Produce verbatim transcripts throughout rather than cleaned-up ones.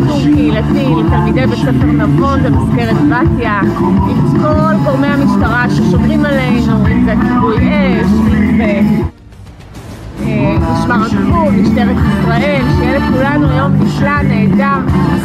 שיטור קהילתי לתלמידי בית ספר נבון במזכרת בתיה, עם כל גורמי המשטרה ששומרים עלינו, אם זה כיבוי אש, אם זה משמר הגבול, משטרת ישראל, שיהיה לכולנו יום נפלא, נהדר.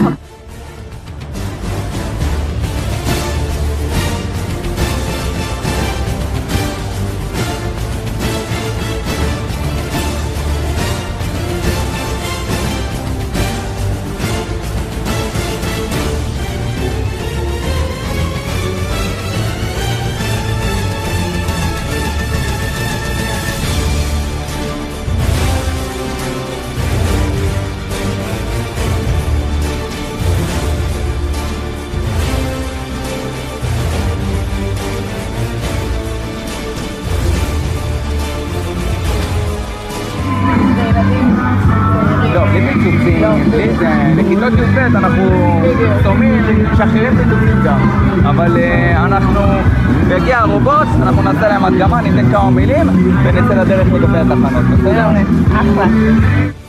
לכיתות י"ב אנחנו שומעים ומשחררים פיתוחים גם, אבל אנחנו, בהגיע הרובוט, אנחנו נעשה להם הדגמה, ניתן כמה מילים ונצא לדרך לגבי התחנות, בסדר? אחלה.